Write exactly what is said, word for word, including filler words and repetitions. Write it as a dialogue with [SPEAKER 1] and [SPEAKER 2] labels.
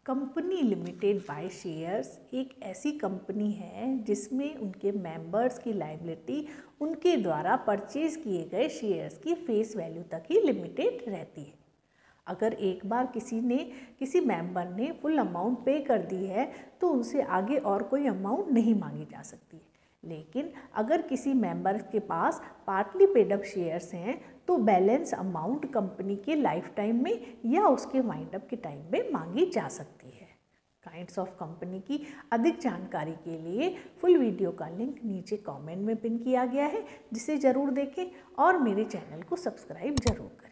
[SPEAKER 1] Company limited by shares एक ऐसी company है जिसमें उनके मेंबर्स की लायबिलिटी उनके द्वारा परचेज किए गए शेयर्स की फेस वैल्यू तक ही लिमिटेड रहती है। अगर एक बार किसी ने किसी मेंबर ने फुल अमाउंट पे कर दी है तो उनसे आगे और कोई अमाउंट नहीं मांगी जा सकती है। लेकिन अगर किसी मेंबर के पास पार्टली पेड अप शेयर्स हैं तो बैलेंस अमाउंट कंपनी के लाइफ टाइम में या उसके वाइंड अप के टाइम में मांगी जा सकती है। काइंड्स ऑफ कंपनी की अधिक जानकारी के लिए फुल वीडियो का लिंक नीचे कमेंट में पिन किया गया है, जिसे ज़रूर देखें और मेरे चैनल को सब्सक्राइब जरूर करें।